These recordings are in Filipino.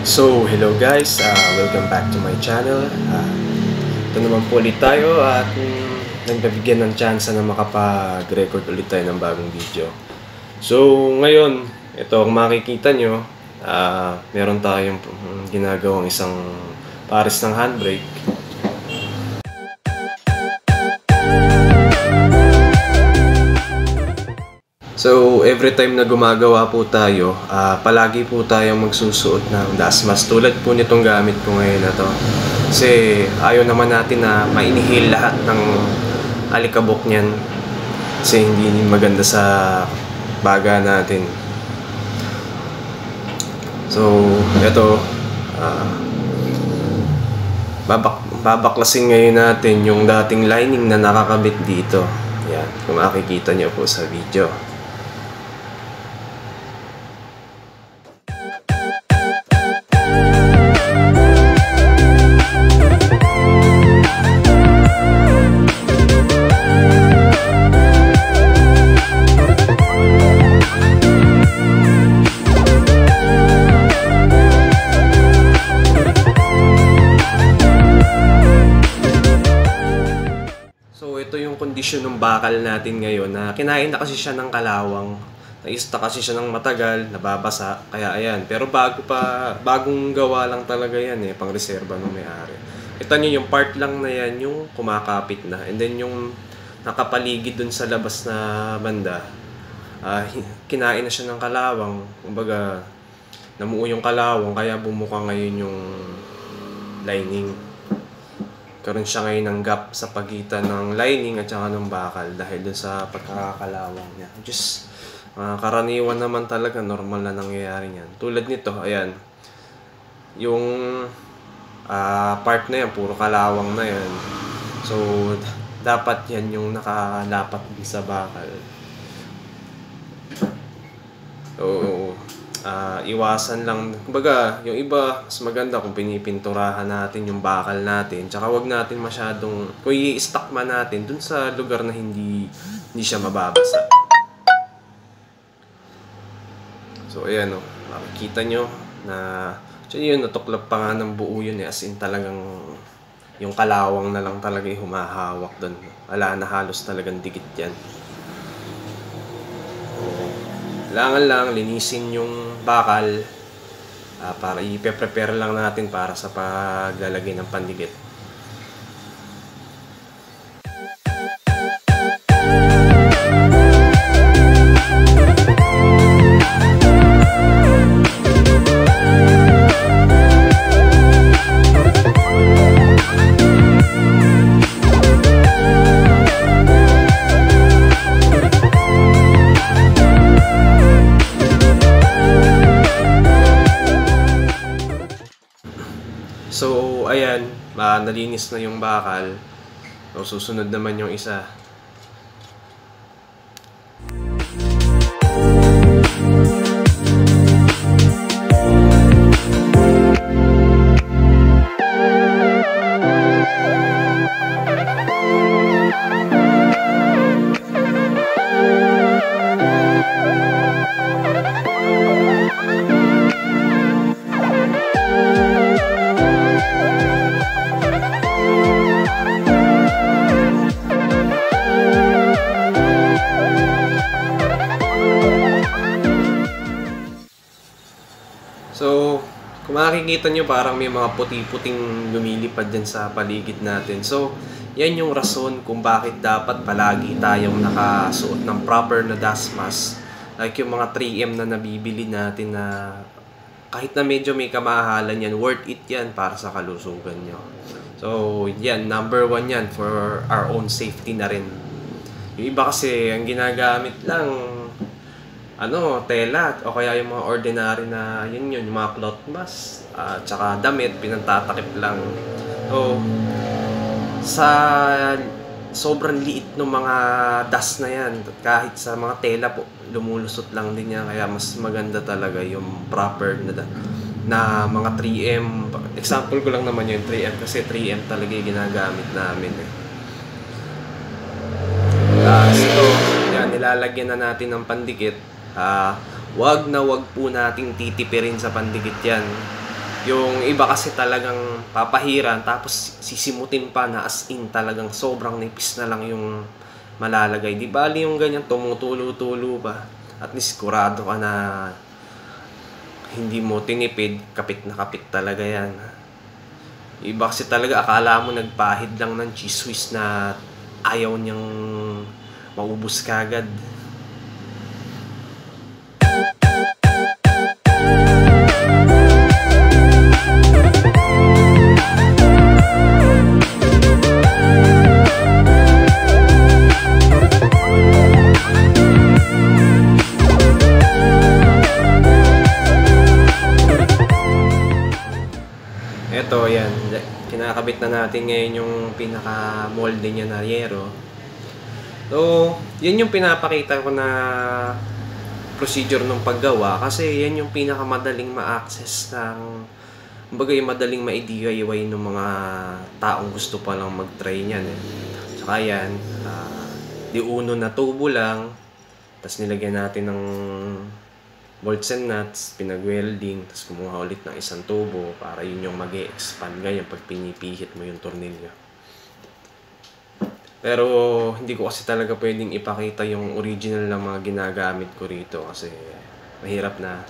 So, hello guys, welcome back to my channel. Ito naman po ulit tayo at nagbibigyan ng chance na makapag-record ulit tayo ng bagong video. So, ngayon, ito kung makikita nyo, meron tayong ginagawang isang pares ng handbrake. So, every time na gumagawa po tayo, palagi po tayong magsusuot ng dashmask. Tulad po nitong gamit ko ngayon na to. Kasi ayaw naman natin na ma-inhale lahat ng alikabok niyan. Kasi hindi maganda sa baga natin. So, ito, babaklasin ngayon natin yung dating lining na nakakabit dito. Yan, kung makikita nyo po sa video. Ito yung kondisyon ng bakal natin ngayon na kinain na kasi siya ng kalawang, naista kasi siya ng matagal, nababasa, kaya ayan. Pero bagong gawa lang talaga yan pang reserba ng may-ari. Kita nyo yung part lang na yan, yung kumakapit na. And then yung nakapaligid dun sa labas na banda, kinain na siya ng kalawang. Kumbaga, namuo yung kalawang, kaya bumuka ngayon yung lining. Karoon siya ngayon ng gap sa pagitan ng lining at saka ng bakal dahil dun sa pagkakakalawang niya. Just karaniwan naman talaga, normal na nangyayari niyan. Tulad nito, ayan. Yung part na yan, puro kalawang na yan. So, dapat yan yung nakalapat din sa bakal. So, iwasan lang. Kumbaga, yung iba, mas maganda kung pinipinturahan natin yung bakal natin. Tsaka wag natin masyadong, kung i-stock man natin dun sa lugar na hindi siya mababasa. So, ayan o. Makikita nyo na, actually yun, natuklap pa nga ng buo yun as in talagang, yung kalawang na lang talaga yung humahawak dun. Wala na, halos talagang dikit yan. Kailangan lang linisin yung bakal para i-prepare lang natin para sa paglalagay ng pandikit. So, ayan, nalinis na yung bakal. So, susunod naman yung isa. So, kung makikita nyo parang may mga puti-puting lumilipad dyan sa paligid natin. So, yan yung rason kung bakit dapat palagi tayong nakasuot ng proper na dashmask. Like yung mga 3M na nabibili natin na kahit na medyo may kamahalan yan, worth it yan para sa kalusugan nyo. So, yan, number 1 yan for our own safety na rin. Yung iba kasi, ang ginagamit lang tela o kaya yung mga ordinary na yung mga cloth mask tsaka damit, pinantatakip lang. So, sa sobrang liit ng mga dust na yan, kahit sa mga tela po, lumulusot lang din yan. Kaya mas maganda talaga yung proper na mga 3M. Example ko lang naman yung 3M kasi 3M talaga yung ginagamit namin So, yan, nilalagyan na natin ng pandikit. Wag na wag po nating titipirin sa pandikit yan. Yung iba kasi talagang papahiran tapos sisimutin pa na as in talagang sobrang nipis na lang yung malalagay. Di bali yung ganyan tumutulo-tulo pa. At least kurado ka na hindi mo tinipid, kapit na kapit talaga yan. Iba kasi talaga akala mo nagpahid lang ng cheese whiz na ayaw niyang maubos kagad. Ito, yan. Kinakabit na natin ngayon yung pinaka-molde niya na yero. So, yan yung pinapakita ko na procedure ng paggawa kasi yan yung pinakamadaling ma-access ng kumbaga yung madaling ma-DIY ng mga taong gusto pa lang mag-try niyan eh. Saka yan, di uno na tubo lang, tapos nilagyan natin ng bolts and nuts, pinag-welding, tapos kumuha ulit ng isang tubo para yun yung mag-e-expand ganyan pag pinipihit mo yung tornilyo. Pero hindi ko kasi talaga pwedeng ipakita yung original na mga ginagamit ko rito kasi mahirap na.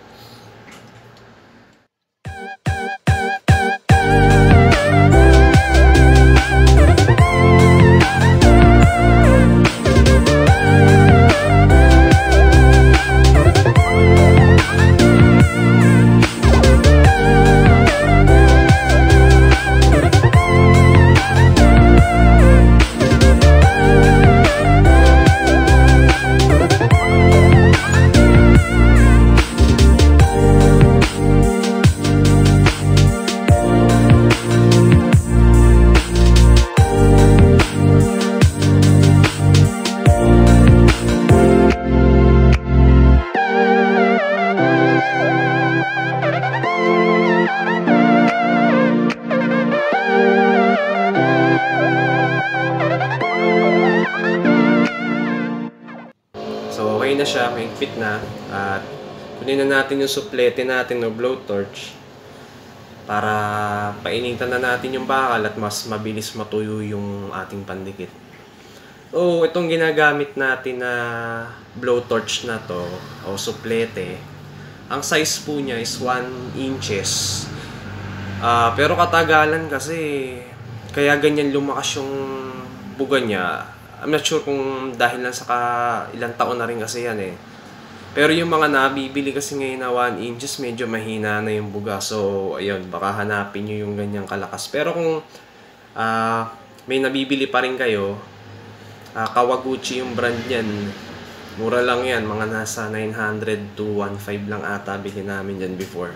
So okay na siya, may fit na at kunin na natin yung suplete natin o blowtorch para painitan na natin yung bakal at mas mabilis matuyo yung ating pandikit. So itong ginagamit natin na blowtorch na to o suplete, ang size po niya is 1 inches. Pero katagalan kasi kaya ganyan lumakas yung buga niya. I'm not sure kung dahil lang sa ilang taon na rin kasi yan eh. Pero yung mga nabibili kasi ngayon na 1 inches, medyo mahina na yung buga. So, ayun, baka hanapin nyo yung ganyang kalakas. Pero kung may nabibili pa rin kayo, Kawaguchi yung brand yan. Mura lang yan, mga nasa 900 to 1.5 lang ata bili namin dyan before.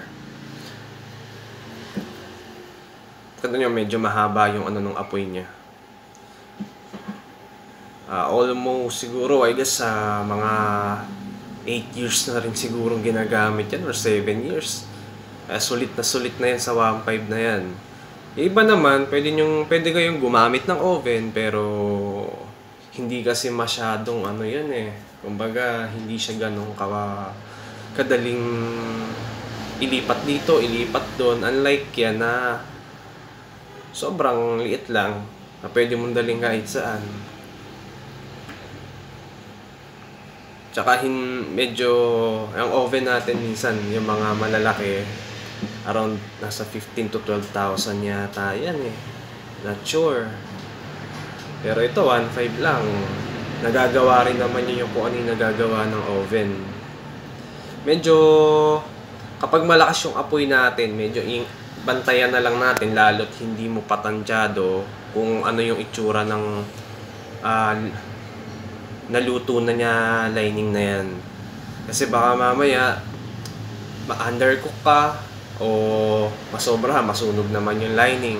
Kaya nyo, medyo mahaba yung ano nung apoy niya. Almost siguro I guess mga 8 years na rin sigurong ginagamit yan or 7 years. Sulit na yan sa 1.5 na yan. Yung iba naman, pwede kayong gumamit ng oven pero hindi kasi masyadong ano yan eh. Kumbaga hindi siya ganun kadaling ilipat dito, ilipat doon. Unlike yan na sobrang liit lang na pwede mong daling kahit saan. Tsaka medyo, ang oven natin minsan, yung mga malalaki, around nasa 15 to 12,000 yata yan eh. Not sure. Pero ito, 1.5 lang. Nagagawa rin naman yun yung kung ano yung nagagawa ng oven. Medyo, kapag malakas yung apoy natin, medyo bantayan na lang natin, lalo't hindi mo patansyado kung ano yung itsura ng naluto na niya lining na yan. Kasi baka mamaya ma-undercook ka o masobra, masunog naman yung lining.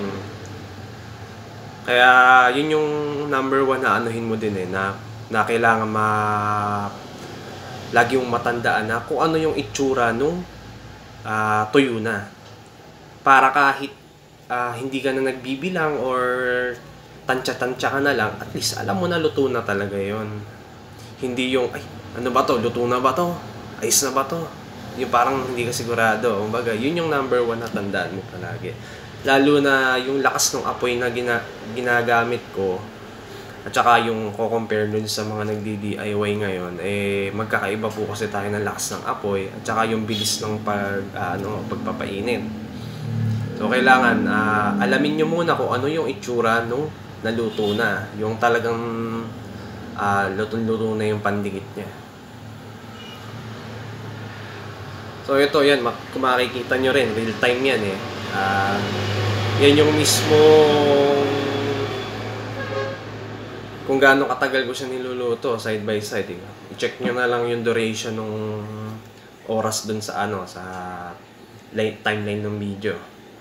Kaya yun yung number 1 na anuhin mo din eh, na kailangan lagi mong matandaan na kung ano yung itsura nung tuyo na. Para kahit hindi ka na nagbibilang or tansya-tansya ka na lang, at least alam mo na luto na talaga yon. Hindi yung, ay, ano ba to? Luto na ba to? Ayos na ba to? yung parang hindi ka sigurado. Kumbaga, yun yung number 1 na tandaan mo palagi. Lalo na yung lakas ng apoy na ginagamit ko, at saka yung ko-compare dun sa mga nagdi-DIY ngayon, magkakaiba po kasi tayo ng lakas ng apoy at saka yung bilis ng pagpapainit. So kailangan alamin nyo muna kung ano yung itsura nung naluto na, yung talagang lutong-luto na yung pandikit niya. So ito yan, kung makikita nyo rin, real time yan yan yung mismo kung gaano katagal ko siya niluluto side by side. I-check nyo na lang yung duration ng oras dun sa sa timeline ng video.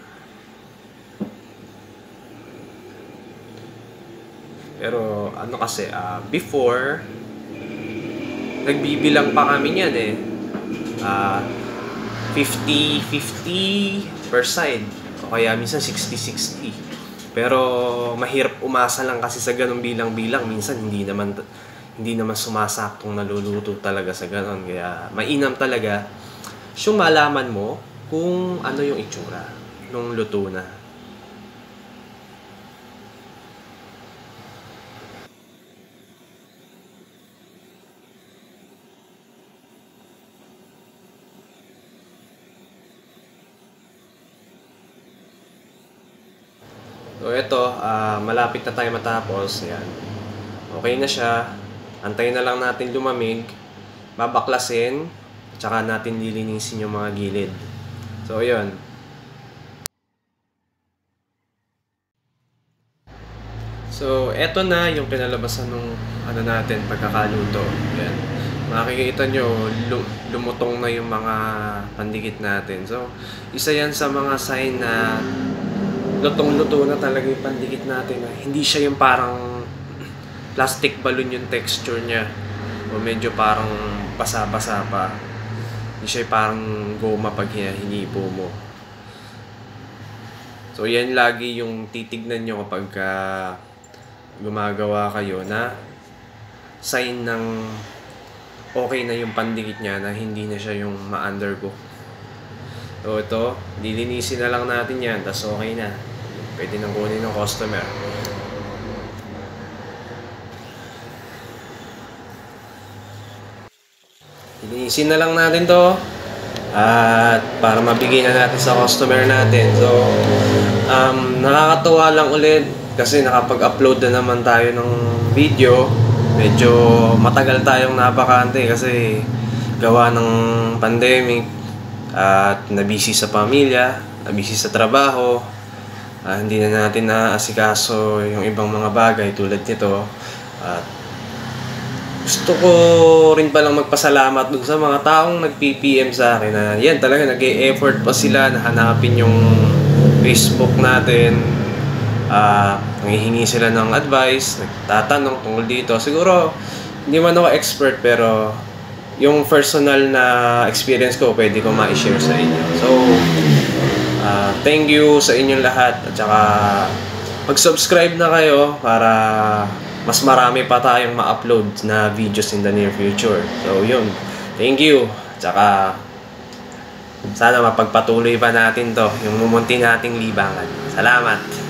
Pero kasi before nagbibilang pa kami niyan 50-50 per side o kaya minsan 60-60. Pero mahirap umasa lang kasi sa ganung bilang-bilang. Minsan hindi naman sumasaktong naluluto talaga sa ganon. Kaya mainam talaga yung malaman mo kung ano yung itsura nung luto na. So ito, malapit na tayo matapos. Yan. Okay na siya. Antayin na lang natin lumamig. Babaklasin. Tsaka natin lilinisin yung mga gilid. So yun. So eto na yung pinalabasan ng natin pagkakaluto. Yan. Makikita nyo, lumutong na yung mga pandikit natin. So isa yan sa mga sign na lutong-luto na talaga yung pandikit natin. Hindi siya yung parang plastic balloon yung texture niya. O medyo parang basa-basa pa. Hindi siya yung parang goma pag hinipo mo. So yan lagi yung titignan nyo kapag gumagawa kayo na sign ng okay na yung pandikit niya, na hindi na siya yung ma-undercook. So ito, lilinisin na lang natin yan, tas okay na. Pwede nang kunin ng customer. Lilinisin na lang natin to. At para mabigay na natin sa customer natin. So, nakakatuwa lang ulit kasi nakapag-upload na naman tayo ng video. Medyo matagal tayong napakante kasi gawa ng pandemic. At nabisi sa pamilya, nabisi sa trabaho, hindi na natin naasikaso yung ibang mga bagay tulad nito. At gusto ko rin palang magpasalamat dun sa mga taong nag-PPM sa akin na yan talaga nag-e-effort pa sila na hanapin yung Facebook natin. Nangihingi sila ng advice, nagtatanong tungkol dito. Siguro hindi man ako expert pero yung personal na experience ko, pwede ko ma-share sa inyo. So, thank you sa inyong lahat. At saka, mag-subscribe na kayo para mas marami pa tayong ma-upload na videos in the near future. So, yun. Thank you. At saka, sana mapagpatuloy pa natin to, yung mumunti nating libangan. Salamat!